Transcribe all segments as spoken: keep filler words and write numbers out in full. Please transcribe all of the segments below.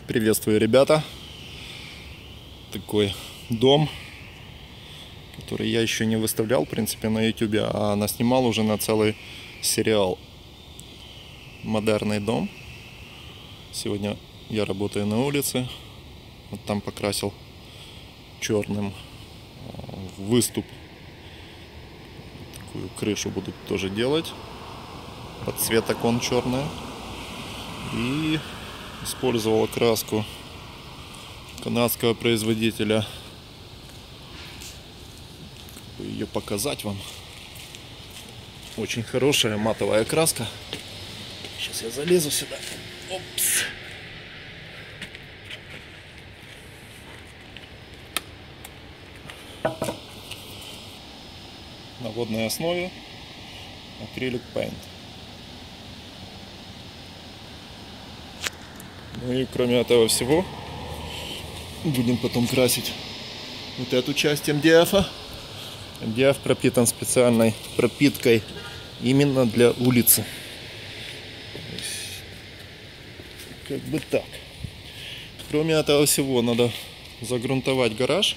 Приветствую, ребята. Такой дом, который я еще не выставлял, в принципе, на ютубе, а наснимал уже на целый сериал. Модерный дом. Сегодня я работаю на улице. Вот там покрасил черным выступ. Такую крышу буду тоже делать. Под цвет окон черная. И использовал краску канадского производителя. Как бы ее показать вам. Очень хорошая матовая краска. Сейчас я залезу сюда. Опс. На водной основе акрилик пейнт. Ну и кроме этого всего будем потом красить вот эту часть эм ди эф-а. эм ди эф пропитан специальной пропиткой именно для улицы. Как бы так. Кроме этого всего надо загрунтовать гараж.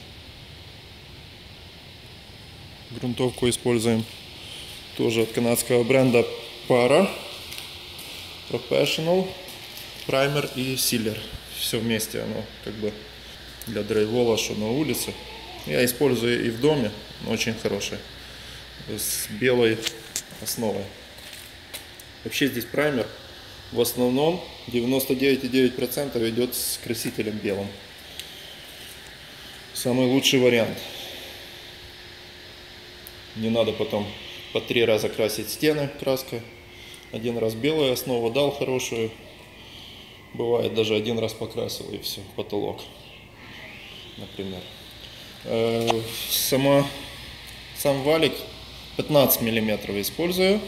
Грунтовку используем тоже от канадского бренда Para, Professional, Primer и Sealer. Все вместе оно как бы для драйвола, что на улице. Я использую и в доме, но очень хорошее. С белой основой. Вообще здесь праймер в основном девяносто девять и девять десятых процента идет с красителем белым. Самый лучший вариант. Не надо потом по три раза красить стены краской. Один раз белую основу дал хорошую. Бывает даже один раз покрасил и все, потолок, например. Сама, сам валик пятнадцать миллиметров использую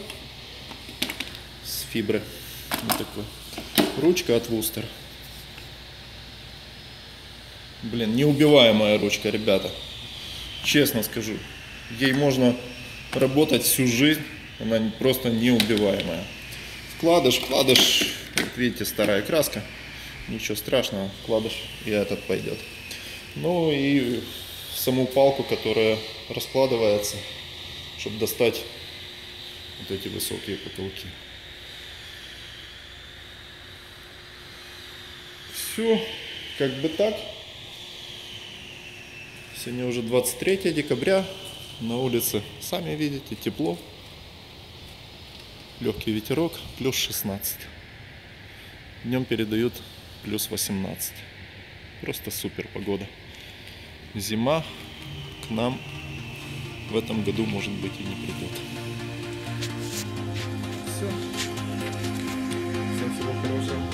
с фибры. Вот такой. Ручка от Вустер. Блин, неубиваемая ручка, ребята. Честно скажу. Ей можно работать всю жизнь. Она просто неубиваемая. Вкладыш, вкладыш. Вот видите, старая краска. Ничего страшного. Вкладыш и этот пойдет. Ну и саму палку, которая раскладывается, чтобы достать вот эти высокие потолки. Все, как бы так. Сегодня уже двадцать третье декабря. На улице, сами видите, тепло. Легкий ветерок, плюс шестнадцать. Днем передают плюс восемнадцать. Просто супер погода. Зима к нам в этом году, может быть, и не придет. Все. Всем всего хорошего.